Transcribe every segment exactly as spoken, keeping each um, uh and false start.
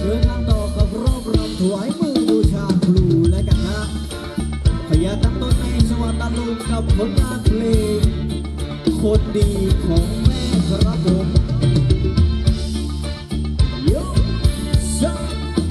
เดินทางต่อกับรอบรำถวายมือบูชาครูและกันนะขยันตั้งต้นในสวัสดิ์ตาลุงกับผลงานเพลงคนดีของแม่ครับผมโยซัง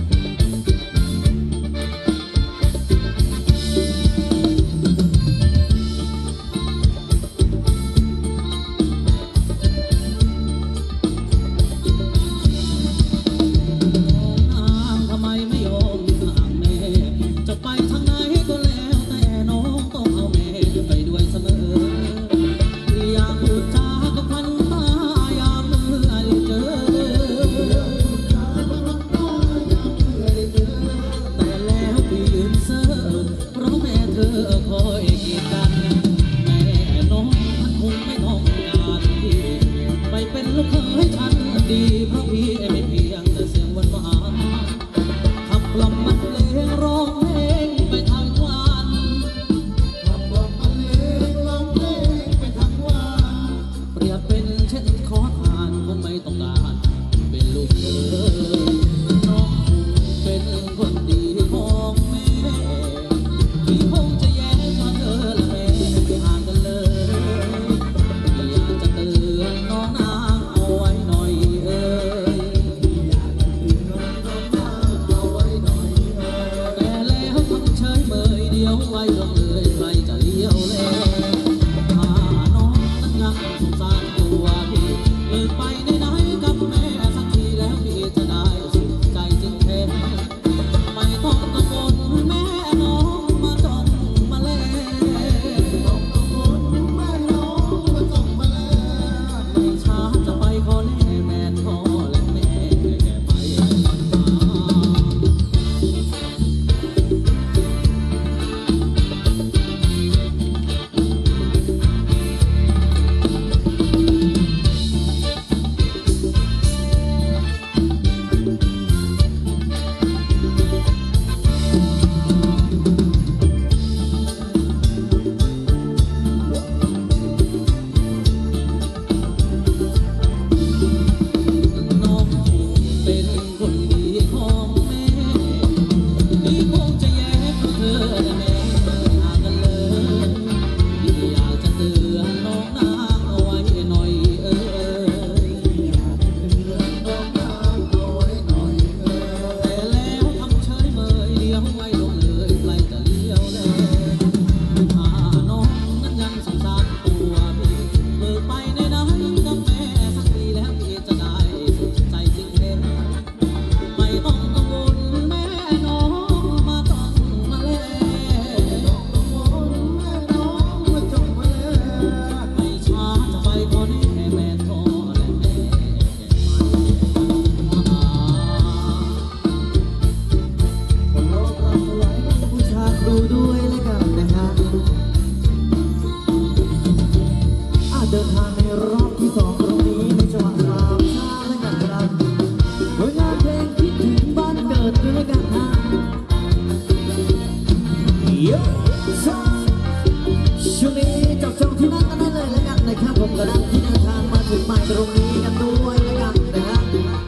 ช่วงนี้จับจองที่นั่งกันได้เลยแล้วกันนะครับผมกระดังที่เดินทางมาถึงใหม่ตรงนี้กันด้วยแล้วกันนะฮะ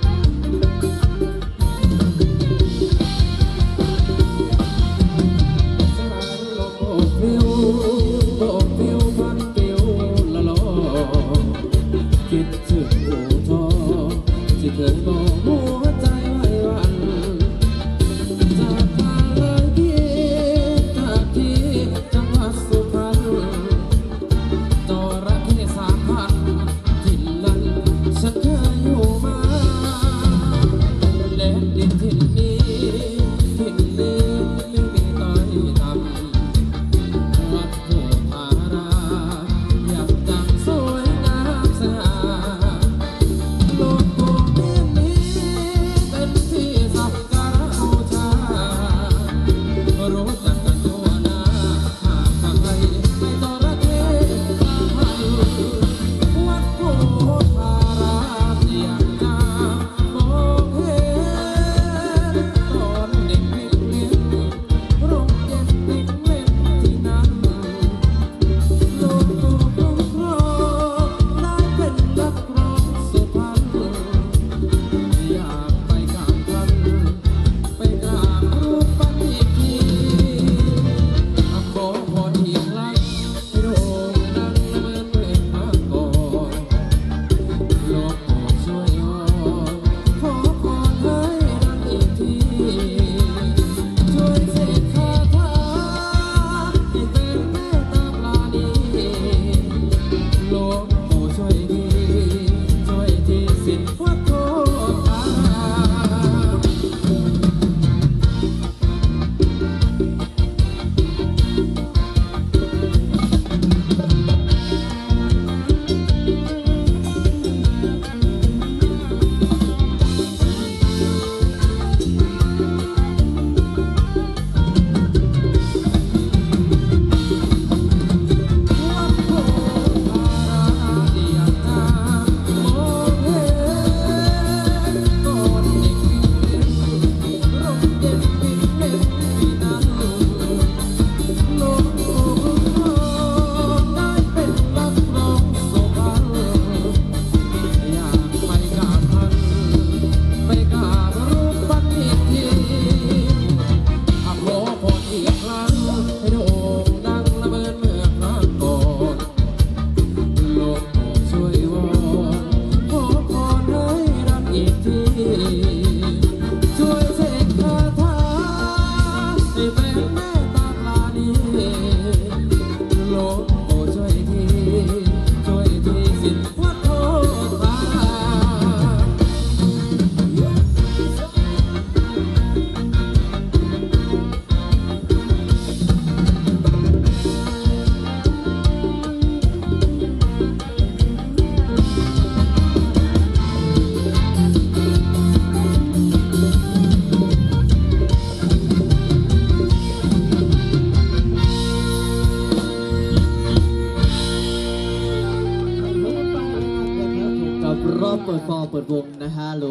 คิดถึงโอทอที่เคยบอกหัวใจไว้วันจากทางเลยที่จากที่จังหวัดสุพรรณจระเข้สามพันถิ่นนั้นฉันเคยอยู่มาแดนดินถิ่นนี้ถิ่นนี้ไม่มีต้อยต่ำวัดโพธารามอยากดังสวยงามสง่าโลกโลกนี้เป็นที่สักการะบูชารู้จักกันทั่วหน้าหากใครไม่จระเข้สามพันวัดโพธารามอยากจะมองเห็น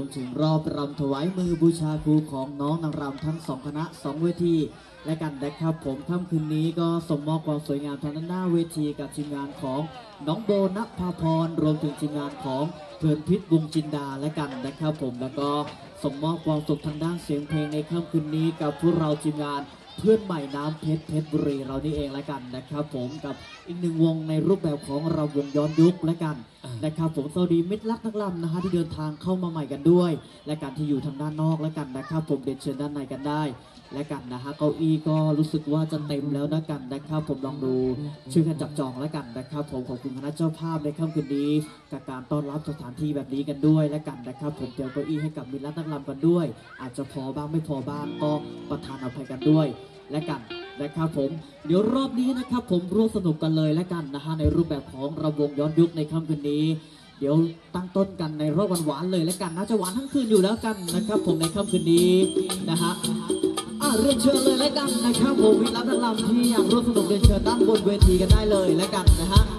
วมถึงรอบรำถวายมือบูชาครูของน้องนางรำทั้งสองคณะสองเวทีและกันนะครับผมค่ำคืนนี้ก็สมมอบความสวยงามทางด้านหน้าเวทีกับทีมงานของน้องโบณภาพรรวมถึงทีมงานของเพลินพิษวงจินดาและกันนะครับผมแล้วก็สมมอบความสุขทางด้านเสียงเพลงในค่ำคืนนี้กับพวกเราทีมงานเพื่อนใหม่น้ำเพชรเพชรบุรีเรานี่เองและกันนะครับผมกับอีกหนึ่งวงในรูปแบบของเราวงย้อนยุคและกันนะครับผมสวัสดีมิตรรักนักลำนะฮะที่เดินทางเข้ามาใหม่กันด้วยและกันที่อยู่ทางด้านนอกและกันนะครับผมเดินเชิญด้านในกันได้และกันนะฮะเก้าอี้ก็รู้สึกว่าจะเต็มแล้วนะกันนะครับผมลองดูช่วยกันจับจองแล้วกันนะครับผมขอบคุณคณะเจ้าภาพในค่ำคืนนี้กับการต้อนรับสถานที่แบบนี้กันด้วยและกันนะครับผมเตรียมเก้าอี้ให้กับมิตรรักนักลำกันด้วยอาจจะพอบ้างไม่พอบ้างก็ประทานอภัยกันด้วยและกันนะครับผมเดี๋ยวรอบนี้นะครับผมร่วมสนุกกันเลยและกันนะฮะในรูปแบบของระวงย้อนยุคในค่ำคืนนี้เดี๋ยวตั้งต้นกันในรอบหวานๆเลยและกันน่าจะหวานทั้งคืนอยู่แล้วกันนะครับผมในค่ำคืนนี้นะฮะอ่ะเรียนเชิญเลยและกันนะครับผมวิรัตลำที่อยากร่วมสนุกเรียนเชิญด้านบนเวทีกันได้เลยและกันนะฮะ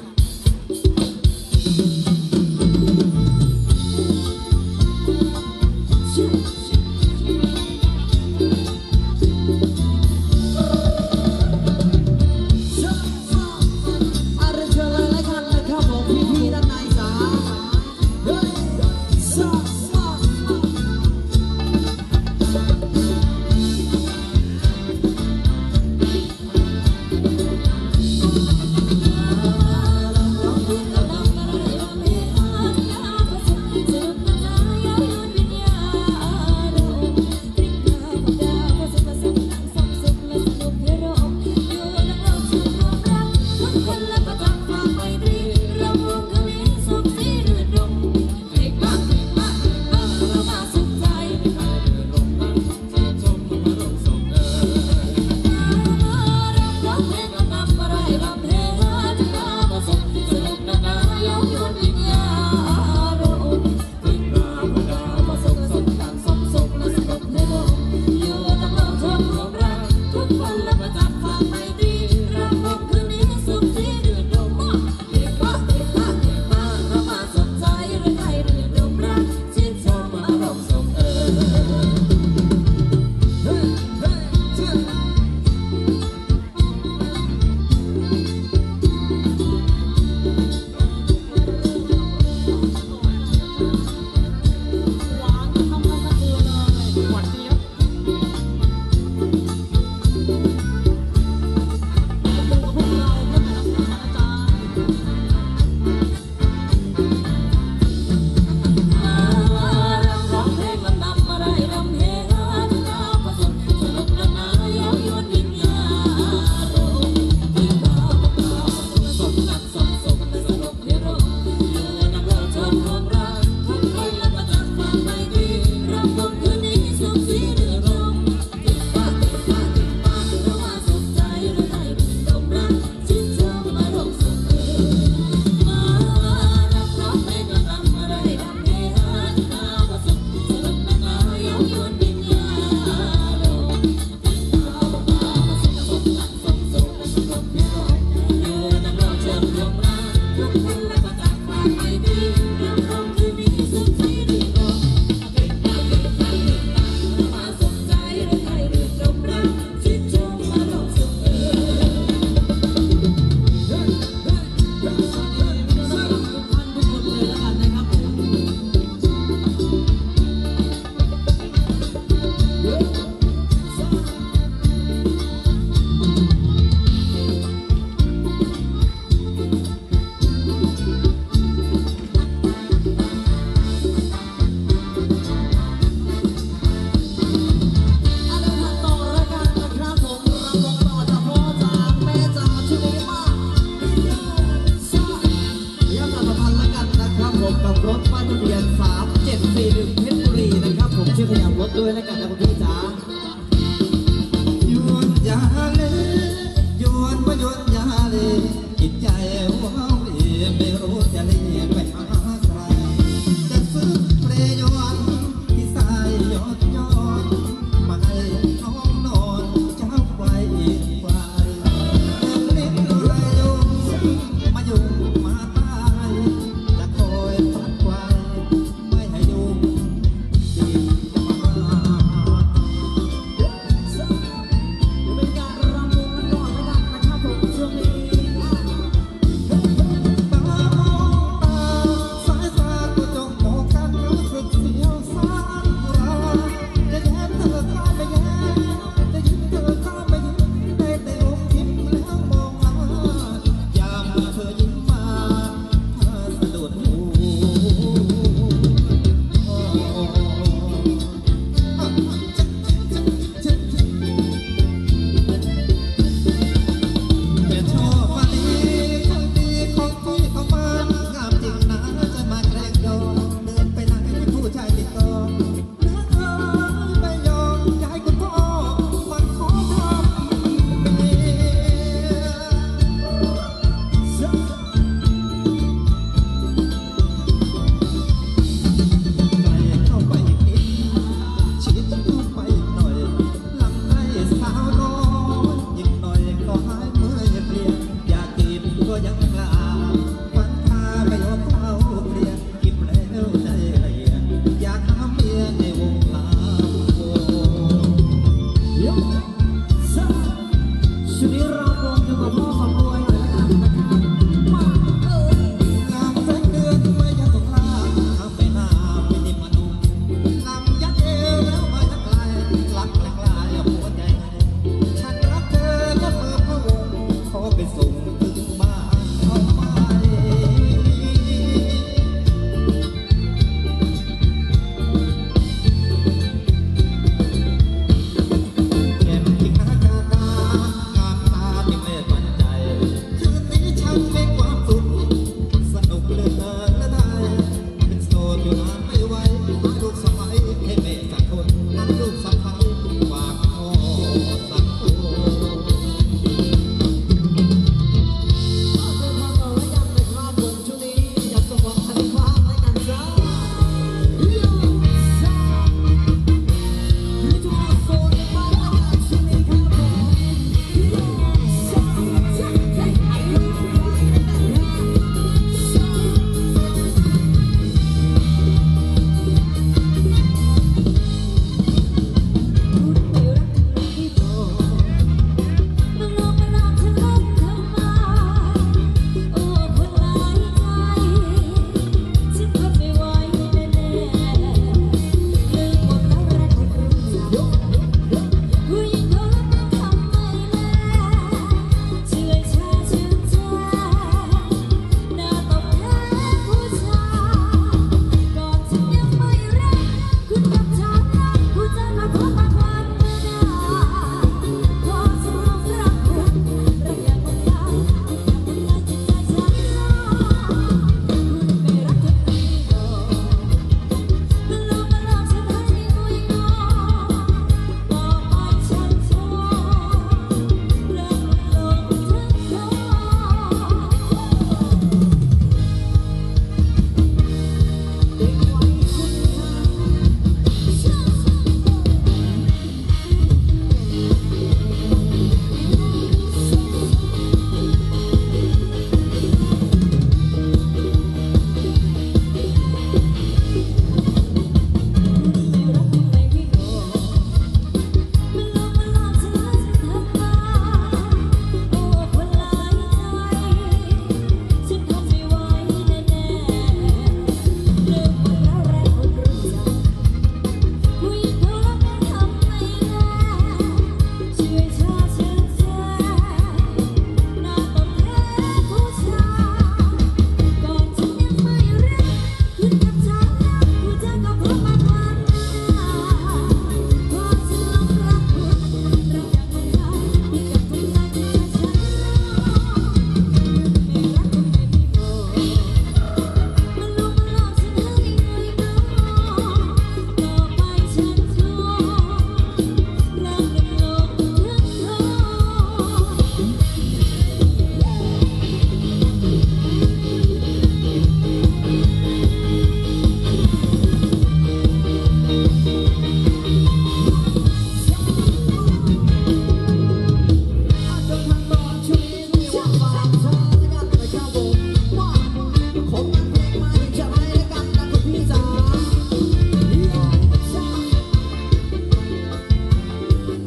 ด้วยและกันนะคุณพี่จ๋าโยนยาเลยโยนว่าโยนยาเลยจิตใจว้าวไม่รู้จะเลี้ยงไปหาใครจะซื้อเปรยวนที่สายยอดยอดมาให้น้องนอนเจ้าไว้ไว้เล่นไรยุ่งมายุ่งมาตายจะคอยปัดไว้ไม่ให้ยุ่ง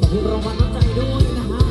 คุณรางวัลน้ำใจด้วยนะฮะ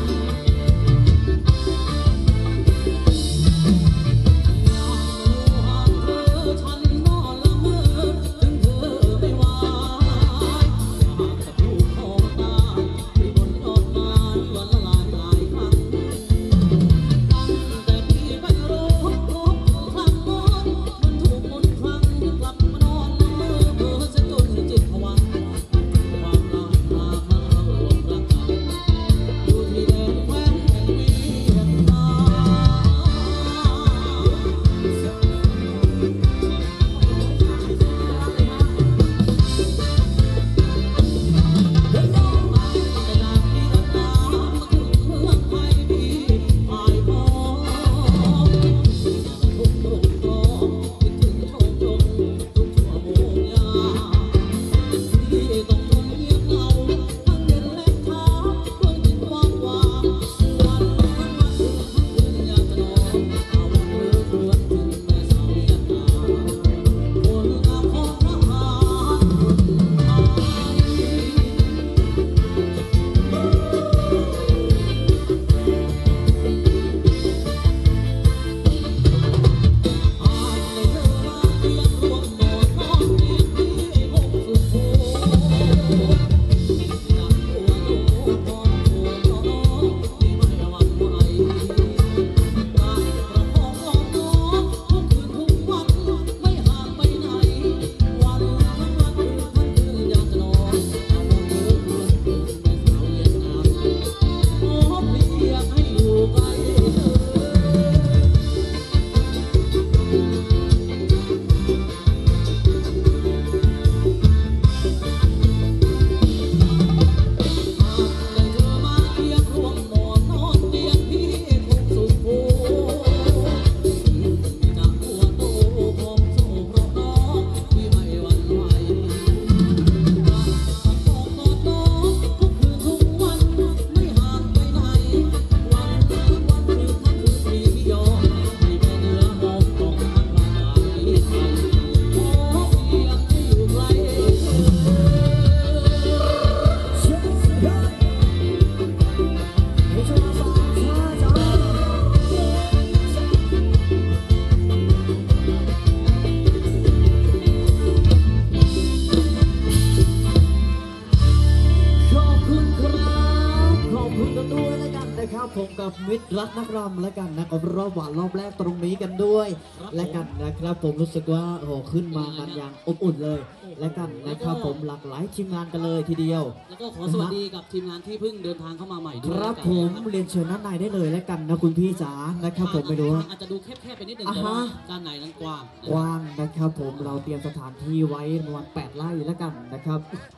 ผมกับมิตรรักนักรำและกันนะกับรอบหวานรอบแรกตรงนี้กันด้วยและกันนะครับผมรู้สึกว่าโอ้ขึ้นมากันอย่างอบอุ่นเลยและกันนะครับผมหลากหลายทีมงานกันเลยทีเดียวแล้วก็ขอสวัสดีกับทีมงานที่เพิ่งเดินทางเข้ามาใหม่ด้วยครับผมเรียนเชิญด้านในได้เลยและกันนะคุณพี่จ๋านะครับผมไม่รู้อาจจะดูแคบๆไปนิดนึงแต่ว่าด้านในนั้นกว้างกว้างนะครับผมเราเตรียมสถานที่ไว้ประมาณแปดไร่แล้วกันนะครับ